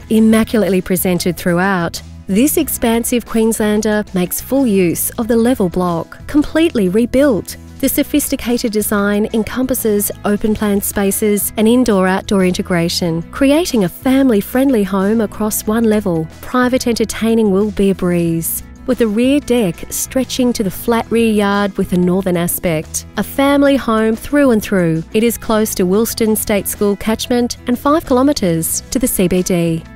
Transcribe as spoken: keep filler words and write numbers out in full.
Immaculately presented throughout, this expansive Queenslander makes full use of the level block, completely rebuilt. The sophisticated design encompasses open-plan spaces and indoor-outdoor integration, creating a family-friendly home across one level. Private entertaining will be a breeze, with the rear deck stretching to the flat rear yard with a northern aspect. A family home through and through. It is close to Wilston State School catchment and five kilometres to the C B D.